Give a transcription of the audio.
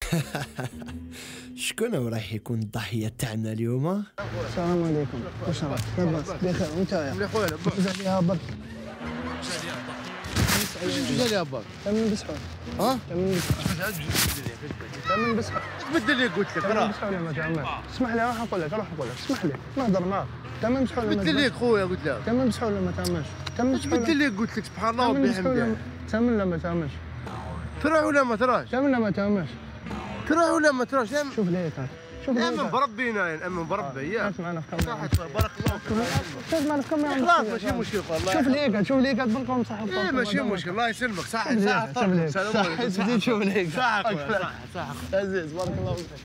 شكون رايح يكون الضحيه تاعنا اليوم؟ السلام عليكم. واش راك؟ لاباس بخير وانتايا؟ مليح خويا لاباس. دوز عليها برك. واش دوز عليها برك؟ تمن بسحور. ها؟ تمن بسحور. تمن بسحور. تبدل لي قلت لك تمن راه. بسحور ما تعملش. اسمح لي راح نقول لك اسمح لي نهضر معاك. تمن بسحور ولا ما تبدل لي خويا قلت لك. تمن بسحور ولا ما تعملش؟ تمن بسحور. تبدل لي قلت لك سبحان الله وبحمده. تمن ولا ما تعملش؟ تروح ولا ما تراش؟ تمن ولا ما تعملش؟ تروح ولا ما تراش؟ شوف لي هيك شوف لي امن بربي نامن بربي ياك. صحت معنا في كم صحت بارك الله فيك. صحت معنا في كم خلاص ماشي مشكل والله. شوف لي هيك تبركم صحت. ايه ماشي مشكل الله يسلمك. صحت شوف لي هيك صحت. شوف لي هيك. صح عزيز بارك الله فيك.